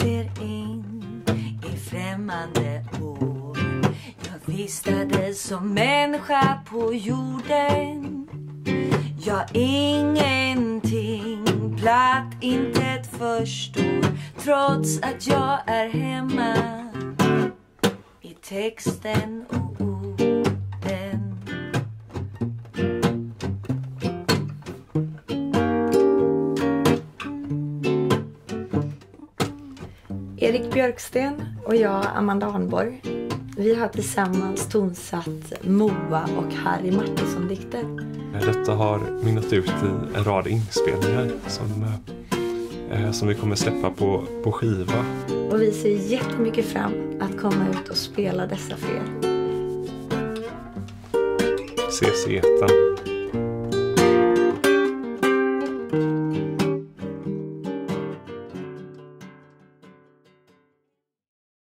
glider in i främmande år. Jag vistades som människa på jorden. Jag ingenting, platt intet förstår, trots att jag är hemma i texten och orden. Erik Björksten och jag, Amanda Arnborg, vi har tillsammans tonsatt Moa och Harry Martinsson-dikter. Detta har mynnat ut i en rad inspelningar som vi kommer släppa på skiva. Och vi ser jättemycket fram att komma ut och spela dessa för er. Ses i etern.